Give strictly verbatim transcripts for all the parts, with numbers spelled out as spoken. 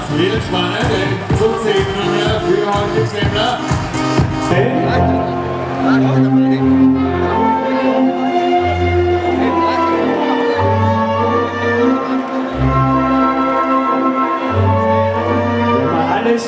viel spannend, denn zum zehnten Nummer für heute Semmler. Alles.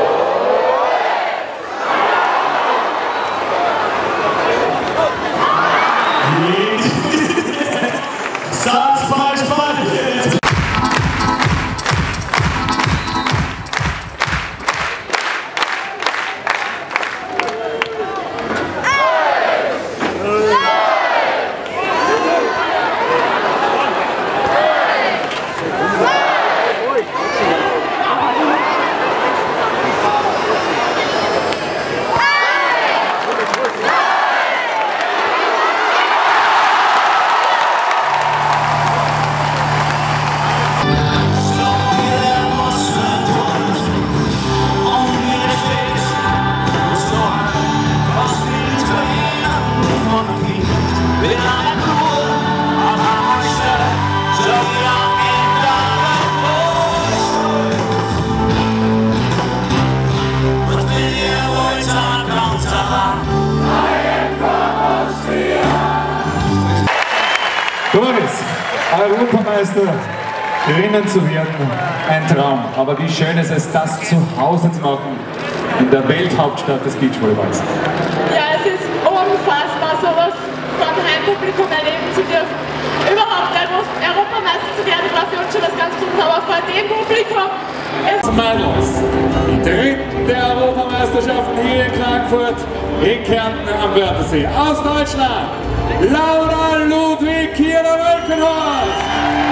Doris, Europameisterin zu werden, ein Traum. Aber wie schön ist es, das zu Hause zu machen, in der Welthauptstadt des Beachvolleyballs. Ja, es ist unfassbar, sowas vom Heimpublikum erleben zu dürfen. Überhaupt Europameister zu werden, war für uns schon was ganz Gutes, aber vor dem Publikum ist... Mädels, die dritten der Europameisterschaften hier in Klagenfurt, in Kärnten am Wörthersee. Aus Deutschland, Laura Ludwig Kieler-Wölkenhorst.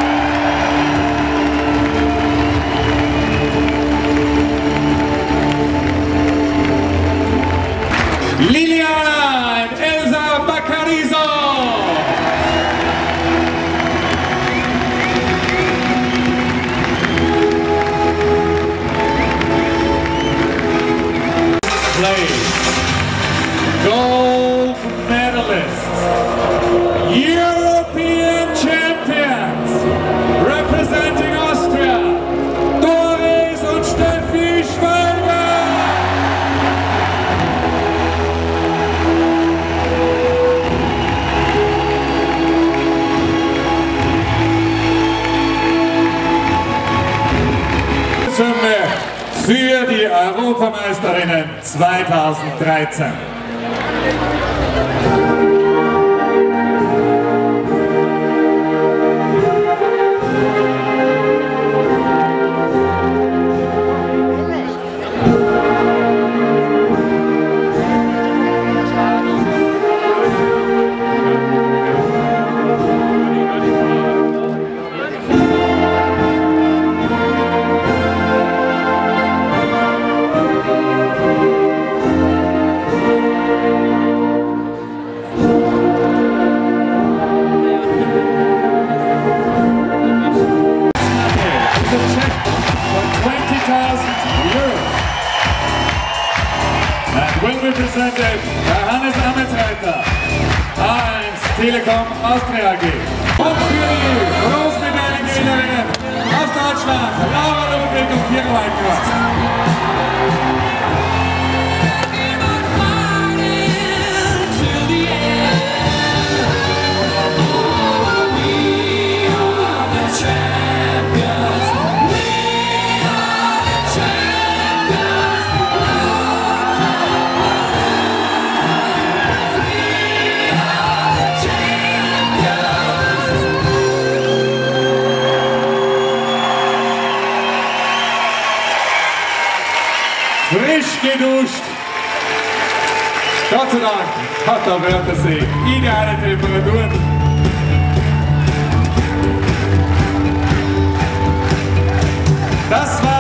Liliana und Elsa Baccariso. Play. Gold medalists, European champions, representing Austria, Doris und Steffi Schwalbe. Summe für die Europameisterinnen zweitausenddreizehn. Represented by Hannes Ametsreiter, A eins Telekom Austria A G. Und für die Großmedaillengewinnerin aus Deutschland, Laura Ludwig und Kira Waldkrost. Frisch geduscht. Gott sei Dank hat der Wörthersee ideale Temperaturen. Das war